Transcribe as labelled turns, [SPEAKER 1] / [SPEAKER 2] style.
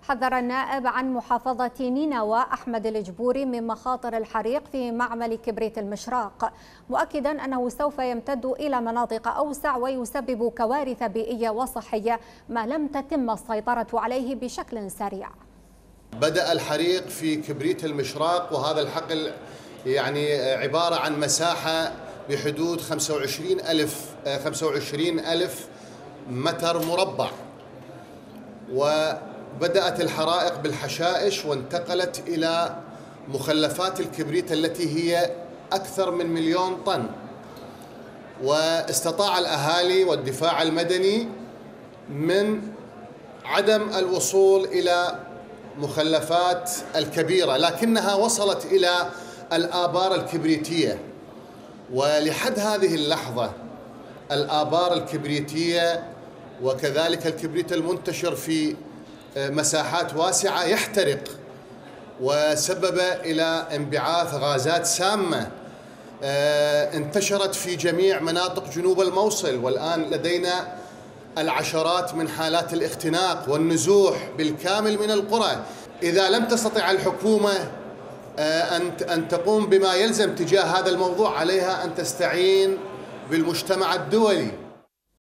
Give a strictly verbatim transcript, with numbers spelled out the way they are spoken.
[SPEAKER 1] حذر النائب عن محافظة نينوى أحمد الجبوري من مخاطر الحريق في معمل كبريت المشراق، مؤكدا أنه سوف يمتد إلى مناطق أوسع ويسبب كوارث بيئية وصحية ما لم تتم السيطرة عليه بشكل سريع.
[SPEAKER 2] بدأ الحريق في كبريت المشراق، وهذا الحقل يعني عبارة عن مساحة بحدود خمسة وعشرين ألف خمسة وعشرين ألف متر مربع، وبدأت الحرائق بالحشائش وانتقلت إلى مخلفات الكبريت التي هي أكثر من مليون طن. واستطاع الأهالي والدفاع المدني من عدم الوصول إلى مخلفات الكبيرة، لكنها وصلت إلى الآبار الكبريتية. ولحد هذه اللحظة الآبار الكبريتية وكذلك الكبريت المنتشر في مساحات واسعة يحترق، وسبب إلى انبعاث غازات سامة انتشرت في جميع مناطق جنوب الموصل. والآن لدينا العشرات من حالات الاختناق والنزوح بالكامل من القرى. إذا لم تستطع الحكومة أن تقوم بما يلزم تجاه هذا الموضوع، عليها أن تستعين بالمجتمع الدولي.